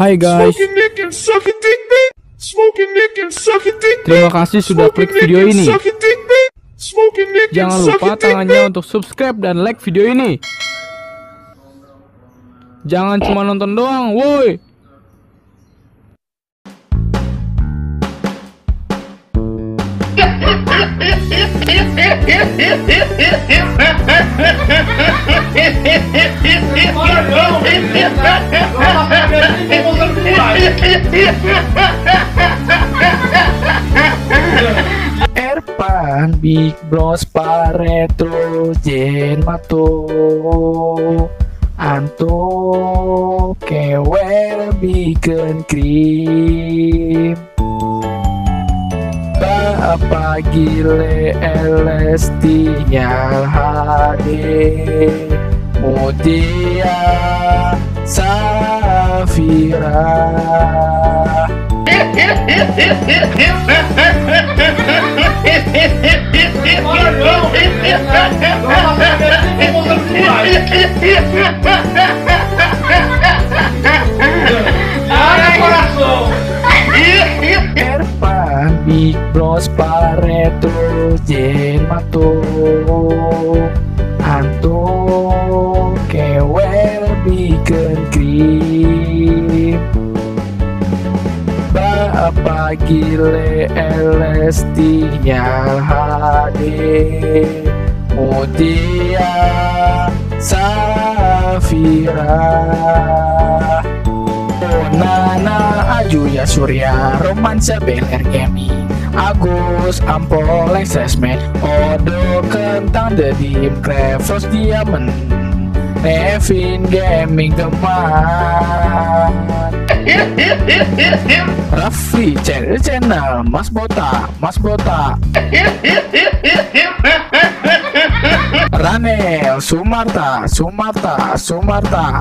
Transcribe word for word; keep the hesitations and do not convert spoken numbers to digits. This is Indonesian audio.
Hai guys, terima kasih sudah klik video ini. Jangan lupa tangannya untuk subscribe dan like video ini. Jangan cuma nonton doang, woi. Erpan Big Bros Paretrogen Mato Anto Kewer bikin krim Apa gile L S D-nya H D Mutia Safira Erpan Big Bros Paretrogen Mato Anto Kewer bikin krim Apa gile L S D-nya H D Mutia Safira Nana Ajuya Surya Romansa Beler Gaming Agus Ampoleng Sesmed Odo Kentang Dedim Krevos Diamond Nevin Gaming Teman Raffi channel channel Mas Bota Mas Bota Ranel Sumarta Sumarta Sumarta